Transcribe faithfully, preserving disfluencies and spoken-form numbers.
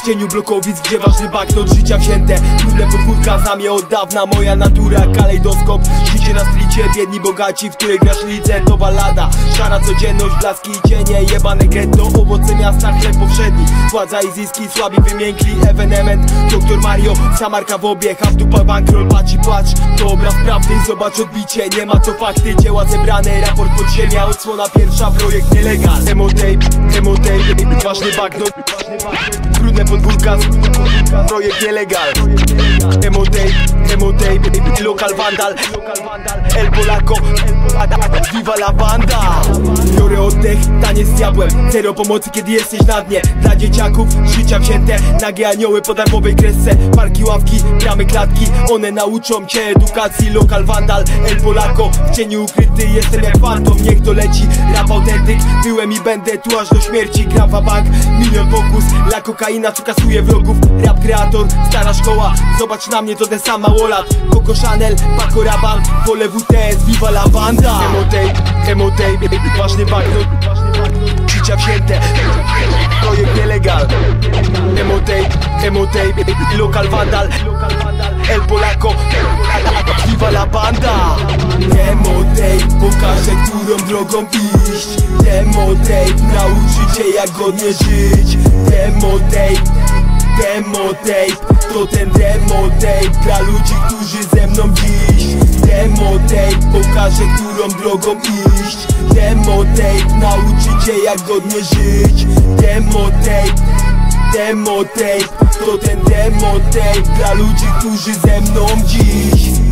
cieniu blokowic, gdzie ważny banknot życia wzięte. Trudne podwórka znam je od dawna, moja natura kalejdoskop. Życie na stricie, biedni bogaci, w której grasz lidze. To balada, szara codzienność, blaski i cienie. Jebane getto, owoce miasta, chleb powszedni. Władza i zyski, słabi wymiękli. Ewenement, doktor Mario, samarka w obieg. A w dupa bankroll, patrz i patrz. To obraz prawdy, zobacz odbicie. Nie ma co fakty, dzieła zebrane. Raport podziemia, odsłona pierwsza, projekt nielegal. Demotape, demotape, ważny banknot. Trudne podwórka, projekt nielegal. Demotape, demotape, lokal vandal. El Polaco, viva la banda. Biorę oddech, taniec z diabłem. Zero pomocy, kiedy jesteś na dnie. Dla dzieciaków, życia wzięte. Nagie anioły po darmowej kresce. Parki, ławki, bramy, klatki. One nauczą cię edukacji. Lokal vandal, El Polaco. W cieniu ukryty jestem jak fantom. Niech to leci, rap autentyk. Byłem i będę tu aż do śmierci. Gram w bank, milion fokus. La kokaina, co kasuje wrogów. Rap kreator, stara szkoła. Zobacz na mnie, to ten sam małolat. Coco Chanel, Paco Rabanne. Wolę W T S, viva la banda. Demotape, demotape, ważny banknot. Życia wzięte, projekt nielegal. Demotape, demotape, lokal vandal. El Polaco, viva la banda. Demotape, pokażę, którą drogą iść. Demotape, nauczy cię jak godnie żyć. Demotape, demotape, to ten demotape dla ludzi, którzy ze mną dziś. Demotape, pokażę, którą drogą iść. Demotape, nauczy cię jak godnie żyć. Demotape, demotape, to ten demotape dla ludzi, którzy ze mną dziś.